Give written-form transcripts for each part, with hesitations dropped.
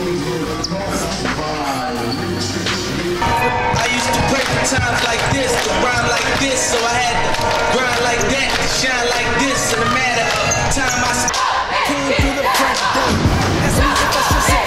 I used to pray for times like this, to rhyme like this, so I had to grind like that, to shine like this. In a matter of time, I came through the front door. That's me if I should sit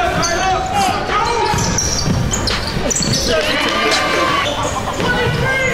Three!